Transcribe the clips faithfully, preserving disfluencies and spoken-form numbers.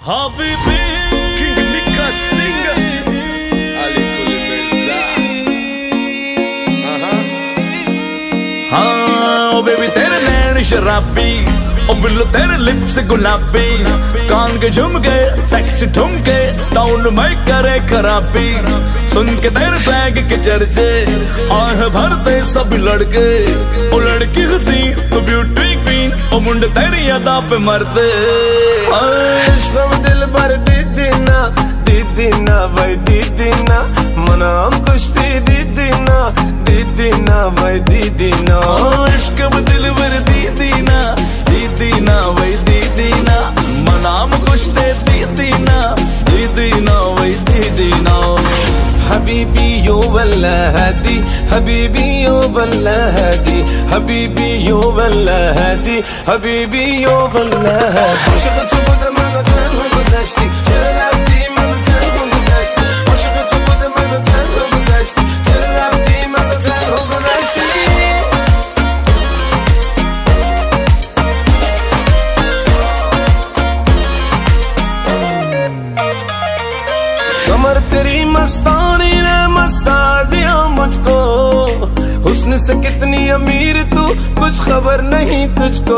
Habibi, King Nika singer, Ali Kuli Mirza. हाँ ओ baby तेरे नैन शराबी, ओ बिल्लो तेरे लिप्स गुलाबी, कान के झुमके सेक्स ठुमके टाउन में करे खराबी। सुन के तेरे स्वैग के चर्चे आह भरते सब लड़के, ओ लड़की हंसी तो ब्यूटी क्वीन, ओ मुंडे तेरी अदा पे मरते। इश्क दिल भर दीदी ना दीदी ना भाई दीदी ना मनाम कुश्ती दीदी ना दीदी ना भाई दीदी ना। इश्क दिल भर दीदी ना दीदी ना भाई दीदी ना मनाम कुश्ती दीदी ना दीदी ना भाई दीदी ना। हबीबी यो वल्ला हदी हबीबी यो वल्ला हदी हबीबी यो वल्ला हदी हबीबी यो वल्ला हदी। कमर तेरी मस्तानी ने मस्ता दिया मुझको, हुस्न से कितनी अमीर तू कुछ खबर नहीं तुझको।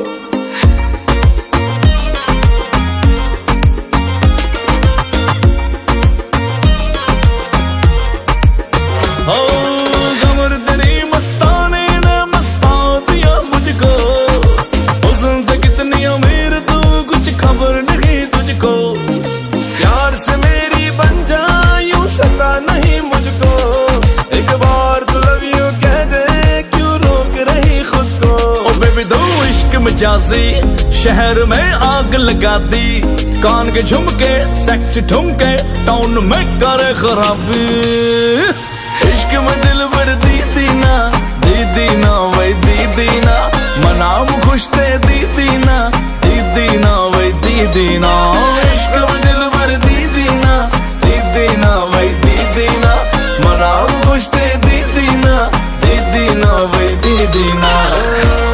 कमर तेरी मस्तानी ने मस्ता दिया मुझको, हुस्न से कितनी अमीर तू कुछ खबर नहीं तुझको। प्यार से मेरी बन जा यूं सता नहीं मुझको, एक बार तू लव यू कह दे क्यों रोक रही खुद को। ओ बेबी दो इश्क में जाजी शहर में आग लगा दी, कान के झुमके सेक्स ठुमके टाउन में करे खराबी। इश्क में दिल भर दीदी ना दीदी ना वही दीदी ना मनाम खुश थे दीदी ना दीदी ना वही दीदी ना। इश्क में दिल भर दीदी ना दीदी ना वही दीदी ना मनाम खुश थे दीदी ना दीदी ना वही दीदी ना।